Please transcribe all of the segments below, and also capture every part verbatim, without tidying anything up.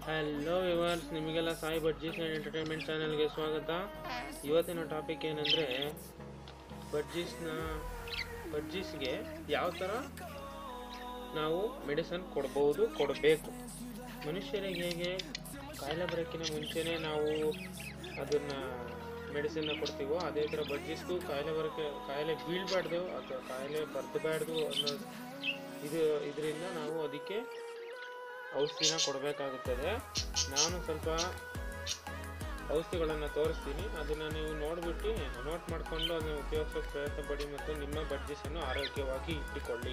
Hello viewers, ನಿಮಗೆಲ್ಲ Sai budgies and entertainment ಚಾನಲ್ಗೆ ಸ್ವಾಗತ. ಇವತ್ತಿನ ಟಾಪಿಕ್ ಏನಂದರೆ ಬಡ್ಜೀಸ್ನ ಬಡ್ಜೀಸ್ಗೆ ಯಾವ ಥರ ನಾವು ಮೆಡಿಸನ್ ಕೊಡ್ಬೋದು, ಕೊಡಬೇಕು. ಮನುಷ್ಯರಿಗೆ ಹೇಗೆ ಕಾಯಿಲೆ ಬರೋಕ್ಕಿಂತ ಮುಂಚೆನೇ ನಾವು ಅದನ್ನು ಮೆಡಿಸಿನ್ನ ಕೊಡ್ತೀವೋ, ಅದೇ ಥರ ಬಡ್ಜೀಸ್ಗೂ ಕಾಯಿಲೆ ಬರೋಕ್ಕೆ ಕಾಯಿಲೆ ಬೀಳಬಾರ್ದು ಅಥವಾ ಕಾಯಿಲೆ ಬರ್ತಬಾರ್ದು ಅನ್ನೋ ಇದು ಇದರಿಂದ ನಾವು ಅದಕ್ಕೆ ಔಷಧಿನ ಕೊಡಬೇಕಾಗುತ್ತದೆ. ನಾನು ಸ್ವಲ್ಪ ಔಷಧಿಗಳನ್ನು ತೋರಿಸ್ತೀನಿ, ಅದನ್ನು ನೀವು ನೋಡಿಬಿಟ್ಟು ನೋಟ್ ಮಾಡಿಕೊಂಡು ಅದನ್ನು ಉಪಯೋಗಿಸೋಕ್ಕೆ ಪ್ರಯತ್ನ ಪಡಿ ಮತ್ತು ನಿಮ್ಮ ಬಡ್ಜೀಸನ್ನು ಆರೋಗ್ಯವಾಗಿ ಇಟ್ಟುಕೊಳ್ಳಿ.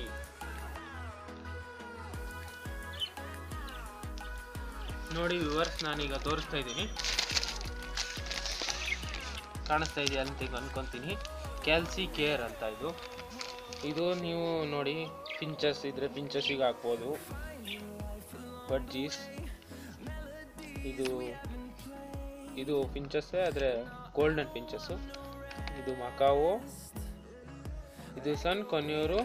ನೋಡಿ ವಿವರ್ಸ್, ನಾನೀಗ ತೋರಿಸ್ತಾ ಇದ್ದೀನಿ, ಕಾಣಿಸ್ತಾ ಇದೆಯಾ ಅಂತ ಈಗ ಅನ್ಕೊತೀನಿ. ಕ್ಯಾಲ್ಸಿ ಕೇರ್ ಅಂತ ಇದು ಇದು ನೀವು ನೋಡಿ, ಪಿಂಚಸ್ ಇದ್ರೆ ಪಿಂಚಸ್ಸಿಗೆ ಹಾಕ್ಬೋದು ಬಡ್ಜೀಸ್. ಇದು ಇದು ಪಿಂಚಸ್ಸೇ, ಆದರೆ ಗೋಲ್ಡನ್ ಪಿಂಚಸ್ಸು. ಇದು ಮಕಾವೋ, ಇದು ಸನ್ ಕೊನ್ಯೂರು,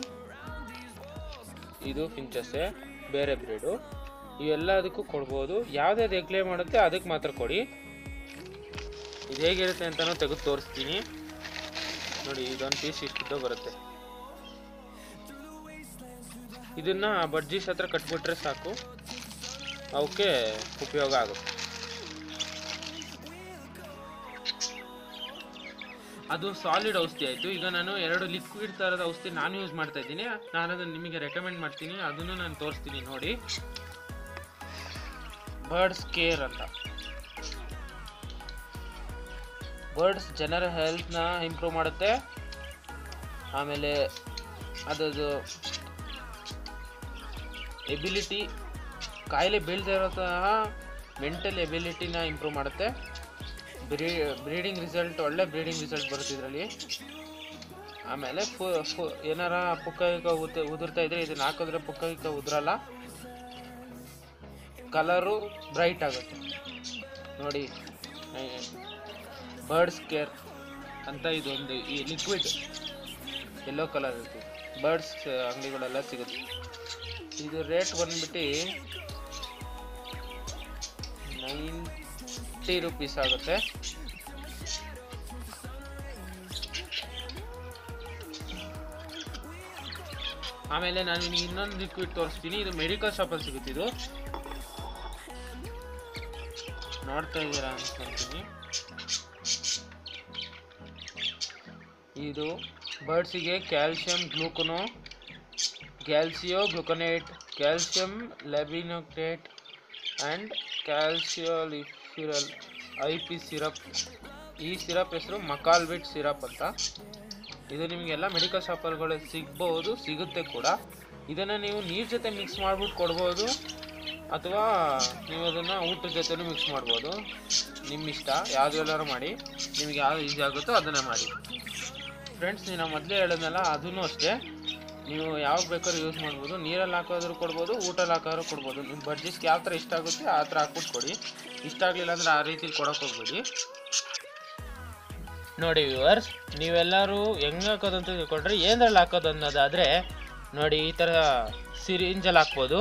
ಇದು ಪಿಂಚಸ್ಸೇ, ಬೇರೆ ಬ್ರೀಡು. ಇವೆಲ್ಲ ಅದಕ್ಕೂ ಕೊಡ್ಬೋದು. ಯಾವುದ್ಯಾವ್ದು ಎಗ್ಲೇ ಮಾಡುತ್ತೆ ಅದಕ್ಕೆ ಮಾತ್ರ ಕೊಡಿ. ಇದು ಹೇಗಿರುತ್ತೆ ಅಂತಲೂ ತೆಗೆದು ತೋರಿಸ್ತೀನಿ ನೋಡಿ. ಇದೊಂದು ಪೀಸ್ ಇಷ್ಟು ಬರುತ್ತೆ. ಇದನ್ನು ಬಡ್ಜೀಸ್ ಹತ್ರ ಕಟ್ಬಿಟ್ರೆ ಸಾಕು, ಅವಕ್ಕೆ ಉಪಯೋಗ ಆಗುತ್ತೆ. ಅದು ಸಾಲಿಡ್ ಔಷಧಿ ಆಯಿತು. ಈಗ ನಾನು ಎರಡು ಲಿಕ್ವಿಡ್ ಥರದ ಔಷಧಿ ನಾನು ಯೂಸ್ ಮಾಡ್ತಾ ಇದ್ದೀನಿ. ನಾನು ಅದನ್ನು ನಿಮಗೆ ರೆಕಮೆಂಡ್ ಮಾಡ್ತೀನಿ, ಅದನ್ನು ನಾನು ತೋರಿಸ್ತೀನಿ ನೋಡಿ. ಬರ್ಡ್ಸ್ ಕೇರ್ ಅಂತ, ಬರ್ಡ್ಸ್ ಜನರ ಹೆಲ್ತ್ನ ಇಂಪ್ರೂವ್ ಮಾಡುತ್ತೆ. ಆಮೇಲೆ ಅದರದ್ದು ಎಬಿಲಿಟಿ, ಕಾಯಿಲೆ ಬೀಳದೇ ಇರೋಂತಹ ಮೆಂಟಲ್ ಎಬಿಲಿಟಿನ ಇಂಪ್ರೂವ್ ಮಾಡುತ್ತೆ. ಬ್ರೀ ಬ್ರೀಡಿಂಗ್ ರಿಸಲ್ಟ್ ಒಳ್ಳೆ ಬ್ರೀಡಿಂಗ್ ರಿಸಲ್ಟ್ ಬರುತ್ತೆ ಇದರಲ್ಲಿ. ಆಮೇಲೆ ಫು ಫು ಏನಾರ ಪುಕ್ಕ ಗಿಕ್ಕ ಉದ್ ಉದುರ್ತಾ ಇದ್ರೆ ಇದನ್ನು ಹಾಕಿದ್ರೆ ಪುಕ್ಕ ಗಿಕ್ಕ ಉದುರಲ್ಲ, ಕಲರು ಬ್ರೈಟ್ ಆಗುತ್ತೆ ನೋಡಿ. ಬರ್ಡ್ಸ್ ಕೇರ್ ಅಂತ ಇದೊಂದು ಈ ಲಿಕ್ವಿಡ್ ಯೆಲ್ಲೋ ಕಲರ್ ಇರುತ್ತೆ, ಬರ್ಡ್ಸ್ ಅಂಗಡಿಗಳೆಲ್ಲ ಸಿಗುತ್ತೆ. ಇದು ರೇಟ್ ಬಂದ್ಬಿಟ್ಟು ನೈಂಟಿ ರುಪೀಸ್ ಆಗುತ್ತೆ. ಆಮೇಲೆ ನಾನು ನಿಮಗೆ ಇನ್ನೊಂದು ಲಿಕ್ವಿಡ್ ತೋರಿಸ್ತೀನಿ. ಇದು ಮೆಡಿಕಲ್ ಶಾಪಲ್ಲಿ ಸಿಗುತ್ತೆ. ಇದು ನೋಡ್ತಾ ಇದ್ದೀರಾ ಅನ್ಕೊಂತೀನಿ. ಇದು ಬರ್ಡ್ಸಿಗೆ ಕ್ಯಾಲ್ಸಿಯಂ ಗ್ಲೂಕೋನೋ ಕ್ಯಾಲ್ಸಿಯೋ ಗ್ಲುಕೋನೇಟ್, ಕ್ಯಾಲ್ಸಿಯಂ ಲ್ಯಾಬಿನೋಕ್ಟೇಟ್ ಆ್ಯಂಡ್ ಕ್ಯಾಲ್ಸಿಯೋಲಿಫಿರಲ್ ಐ ಪಿ ಸಿರಪ್. ಈ ಸಿರಪ್ ಹೆಸರು ಮಕಾಲ್ವಿಟ್ ಸಿರಪ್ ಅಂತ. ಇದು ನಿಮಗೆಲ್ಲ ಮೆಡಿಕಲ್ ಶಾಪಲ್ಗಳು ಸಿಗ್ಬೋದು, ಸಿಗುತ್ತೆ ಕೂಡ. ಇದನ್ನು ನೀವು ನೀರು ಜೊತೆ ಮಿಕ್ಸ್ ಮಾಡ್ಬಿಟ್ಟು ಕೊಡ್ಬೋದು, ಅಥವಾ ನೀವು ಅದನ್ನು ಊಟದ ಜೊತೆನೂ ಮಿಕ್ಸ್ ಮಾಡ್ಬೋದು. ನಿಮ್ಮ ಇಷ್ಟ, ಯಾವುದು ಎಲ್ಲರೂ ಮಾಡಿ, ನಿಮಗೆ ಯಾವುದು ಈಸಿ ಆಗುತ್ತೋ ಅದನ್ನು ಮಾಡಿ. ಫ್ರೆಂಡ್ಸ್, ನೀವು ಮೊದಲೇ ಹೇಳಿದ್ನಲ್ಲ, ಅದೂ ಅಷ್ಟೇ, ನೀವು ಯಾವಾಗ ಬೇಕಾದ್ರೂ ಯೂಸ್ ಮಾಡ್ಬೋದು. ನೀರಲ್ಲಿ ಹಾಕೋದ್ರೂ ಕೊಡ್ಬೋದು, ಊಟಲ್ಲಿ ಹಾಕೋದ್ರೂ ಕೊಡ್ಬೋದು. ನಿಮ್ಮ ಬಡ್ಜೆಟ್ಗೆ ಯಾವ ಥರ ಇಷ್ಟ ಆಗುತ್ತೆ ಆ ಥರ ಹಾಕ್ಬಿಟ್ಟು ಕೊಡಿ. ಇಷ್ಟ ಆಗಲಿಲ್ಲ ಅಂದರೆ ಆ ರೀತಿಲಿ ಕೊಡೋಕೆ ಹೋಗ್ಬೇಡಿ. ನೋಡಿ ವ್ಯೂವರ್ಸ್, ನೀವೆಲ್ಲರೂ ಹೆಂಗೆ ಹಾಕೋದು ಅಂತ ತಿಳ್ಕೊಂಡ್ರೆ ಏನರಲ್ಲಿ ಹಾಕೋದು ಅನ್ನೋದಾದರೆ ನೋಡಿ, ಈ ಥರ ಸಿರಿಂಜಲ್ಲಿ ಹಾಕ್ಬೋದು.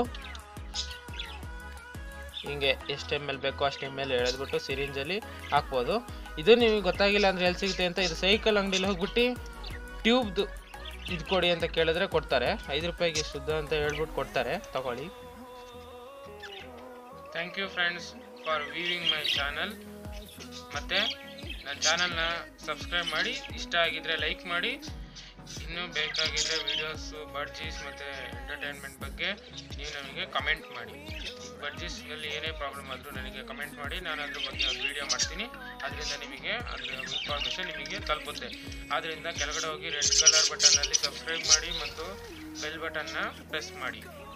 ಹಿಂಗೆ ಎಷ್ಟು ಎಮ್ ಎಲ್ ಬೇಕೋ ಅಷ್ಟು ಎಮ್ ಎಲ್ ಎಳೆದ್ಬಿಟ್ಟು ಸಿರಿಂಜಲ್ಲಿ ಹಾಕ್ಬೋದು. ಇದು ನಿಮಗೆ ಗೊತ್ತಾಗಿಲ್ಲ ಅಂದರೆ ಎಲ್ಲಿ ಸಿಗುತ್ತೆ ಅಂತ, ಇದು ಸೈಕಲ್ ಅಂಗಡಿಲಿ ಹೋಗ್ಬಿಟ್ಟು ಟ್ಯೂಬ್ದು ಇದು ಕೊಡಿ ಅಂತ ಕೇಳಿದ್ರೆ ಕೊಡ್ತಾರೆ. ಐದು ರೂಪಾಯಿಗೆ ಶುದ್ಧ ಅಂತ ಹೇಳ್ಬಿಟ್ಟು ಕೊಡ್ತಾರೆ, ತಗೊಳ್ಳಿ. Thank you friends for viewing my channel. ಮತ್ತು ನನ್ನ ಚಾನಲ್ನ ಸಬ್ಸ್ಕ್ರೈಬ್ ಮಾಡಿ, ಇಷ್ಟ ಆಗಿದ್ದರೆ ಲೈಕ್ ಮಾಡಿ. ಇನ್ನೂ ಬೇಕಾಗಿದ್ದರೆ ವೀಡಿಯೋಸು ಬಡ್ಜೀಸ್ ಮತ್ತು ಎಂಟರ್ಟೈನ್ಮೆಂಟ್ ಬಗ್ಗೆ ನೀವು ನಮಗೆ ಕಮೆಂಟ್ ಮಾಡಿ. ಬಡ್ಜೀಸ್ನಲ್ಲಿ ಏನೇ ಪ್ರಾಬ್ಲಮ್ ಆದರೂ ನನಗೆ ಕಮೆಂಟ್ ಮಾಡಿ, ನಾನು ಅದ್ರ ಬಗ್ಗೆ ಒಂದು ವೀಡಿಯೋ ಮಾಡ್ತೀನಿ. ಅದರಿಂದ ನಿಮಗೆ ಅದರ ಇನ್ಫಾರ್ಮೇಷನ್ ನಿಮಗೆ ತಲುಪುತ್ತೆ. ಆದ್ದರಿಂದ ಕೆಳಗಡೆ ಹೋಗಿ ರೆಡ್ ಕಲರ್ ಬಟನ್ನಲ್ಲಿ ಸಬ್ಸ್ಕ್ರೈಬ್ ಮಾಡಿ ಮತ್ತು ಬೆಲ್ ಬಟನ್ನ ಪ್ರೆಸ್ ಮಾಡಿ.